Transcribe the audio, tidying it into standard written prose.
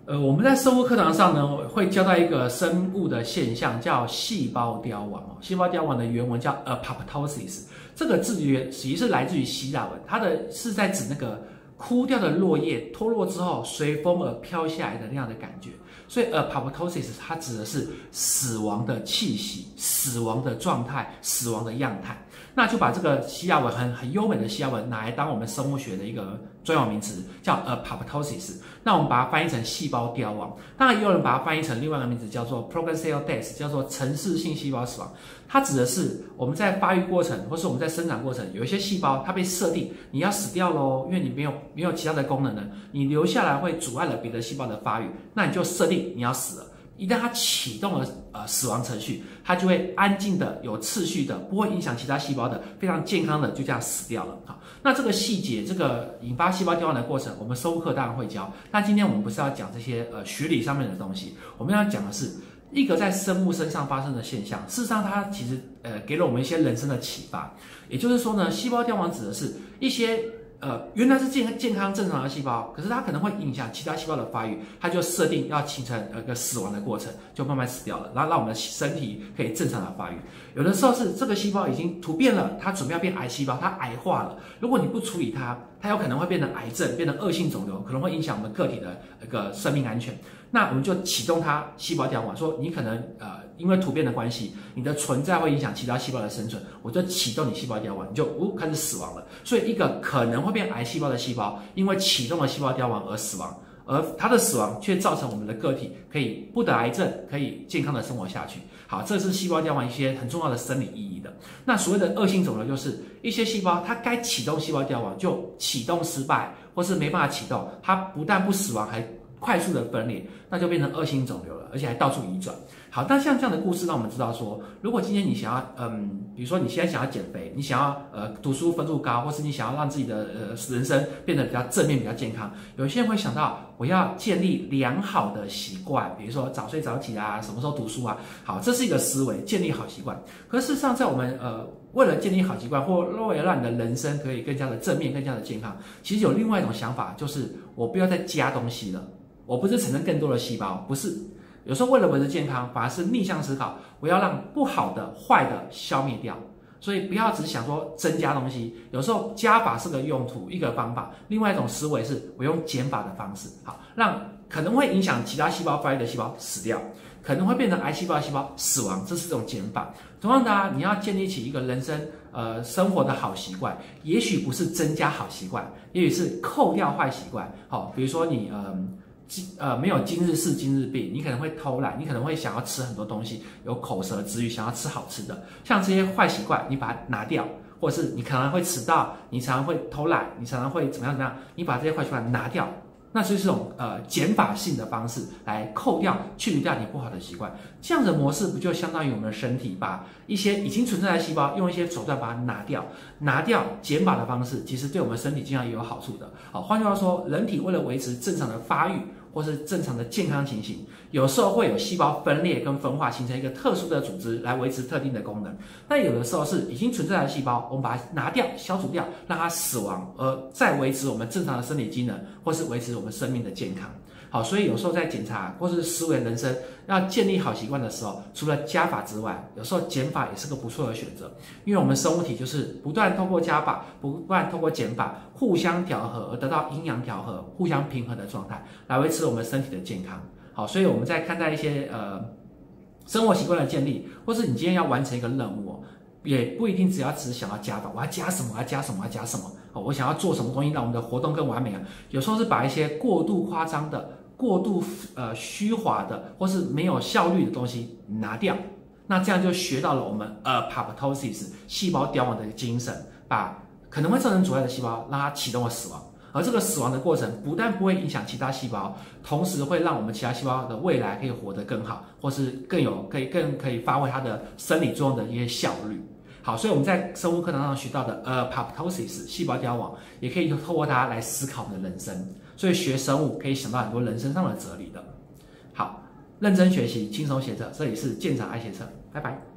我们在生物课堂上呢，会教到一个生物的现象，叫细胞凋亡哦。细胞凋亡的原文叫 apoptosis， 这个字源其实是来自于希腊文，它的是在指那个枯掉的落叶脱落之后随风而飘下来的那样的感觉。所以 apoptosis 它指的是死亡的气息、死亡的状态、死亡的样态。那就把这个希腊文很优美的希腊文拿来当我们生物学的一个专有名词，叫 apoptosis。那我们把它翻译成细胞凋亡，当然也有人把它翻译成另外一个名字，叫做 programmed cell death， 叫做程式性细胞死亡。它指的是我们在发育过程，或是我们在生长过程，有一些细胞它被设定你要死掉喽，因为你没有其他的功能了，你留下来会阻碍了别的细胞的发育，那你就设定你要死了。一旦它启动了死亡程序，它就会安静的、有次序的，不会影响其他细胞的，非常健康的就这样死掉了。好，那这个细节，这个引发细胞凋亡的过程，我们生物课当然会教。但今天我们不是要讲这些学理上面的东西，我们要讲的是一个在生物身上发生的现象。事实上，它其实给了我们一些人生的启发。也就是说呢，细胞凋亡指的是一些原来是健康正常的细胞，可是它可能会影响其他细胞的发育，它就设定要形成一个死亡的过程，就慢慢死掉了，然后让我们的身体可以正常的发育。有的时候是这个细胞已经突变了，它准备要变癌细胞，它癌化了。如果你不处理它，它有可能会变成癌症，变成恶性肿瘤，可能会影响我们个体的一个生命安全。那我们就启动它细胞凋亡，说你可能因为突变的关系，你的存在会影响其他细胞的生存，我就启动你细胞凋亡，你就开始死亡了。所以一个可能会变癌细胞的细胞，因为启动了细胞凋亡而死亡，而它的死亡却造成我们的个体可以不得癌症，可以健康的生活下去。好，这是细胞凋亡一些很重要的生理意义的。那所谓的恶性肿瘤，就是一些细胞它该启动细胞凋亡就启动失败，或是没办法启动，它不但不死亡，还快速的分裂，那就变成恶性肿瘤了，而且还到处移转。好，但像这样的故事让我们知道说，如果今天你想要比如说你现在想要减肥，你想要读书分数高，或是你想要让自己的人生变得比较正面、比较健康，有些人会想到我要建立良好的习惯，比如说早睡早起啊，什么时候读书啊。好，这是一个思维，建立好习惯。可是事实上，在我们为了建立好习惯，或为了让你的人生可以更加的正面、更加的健康，其实有另外一种想法，就是我不要再加东西了。我不是产生更多的细胞，不是。有时候为了维持健康，反而是逆向思考，我要让不好的、坏的消灭掉。所以不要只想说增加东西，有时候加法是个用途，一个方法。另外一种思维是我用减法的方式，好，让可能会影响其他细胞发育的细胞死掉，可能会变成癌细胞的细胞死亡，这是这种减法。同样的你要建立起一个人生生活的好习惯，也许不是增加好习惯，也许是扣掉坏习惯。好，比如说你没有今日事今日毕，你可能会偷懒，你可能会想要吃很多东西，有口舌之欲，想要吃好吃的，像这些坏习惯，你把它拿掉，或者是你可能会迟到，你常常会偷懒，你常常会怎么样，你把这些坏习惯拿掉，那就是这种减法性的方式来扣掉、去除掉你不好的习惯。这样的模式不就相当于我们的身体把一些已经存在的细胞用一些手段把它拿掉减法的方式，其实对我们身体健康也有好处的。好，换句话说，人体为了维持正常的发育，或是正常的健康情形，有时候会有细胞分裂跟分化，形成一个特殊的组织来维持特定的功能。但有的时候是已经存在的细胞，我们把它拿掉、消除掉，让它死亡，而再维持我们正常的生理机能，或是维持我们生命的健康。好，所以有时候在检查或是思维人生要建立好习惯的时候，除了加法之外，有时候减法也是个不错的选择。因为我们生物体就是不断透过加法，不断透过减法，互相调和而得到阴阳调和、互相平衡的状态，来维持我们身体的健康。好，所以我们在看待一些生活习惯的建立，或是你今天要完成一个任务也不一定只是想要加法，我要加什么，我要加什么，我要加什么。我想要做什么东西让我们的活动更完美啊？有时候是把一些过度夸张的、过度虚华的，或是没有效率的东西拿掉。那这样就学到了我们apoptosis 细胞凋亡的精神，把可能会造成阻碍的细胞让它启动了死亡。而这个死亡的过程不但不会影响其他细胞，同时会让我们其他细胞的未来可以活得更好，或是更可以发挥它的生理作用的一些效率。好，所以我们在生物课堂上学到的apoptosis 细胞凋亡，也可以透过它来思考我们的人生。所以学生物可以想到很多人生上的哲理的。好，认真学习，轻松写册，这里是舰长爱写册，拜拜。